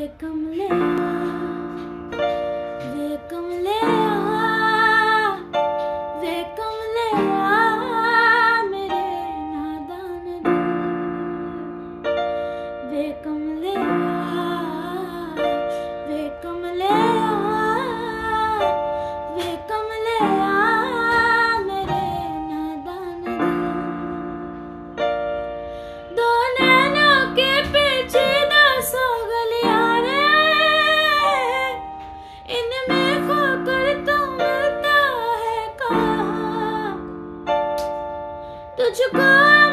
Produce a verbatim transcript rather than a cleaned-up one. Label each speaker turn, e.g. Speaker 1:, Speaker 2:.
Speaker 1: कमले वे कमले वे कमले मेरे नादान दिल वे कमले वे कमले वे कमले मेरे नादान दिल दो नैनों के पीछे दसो गलियां रे इनमें खोकर तो मिलता है कहाँ तुझको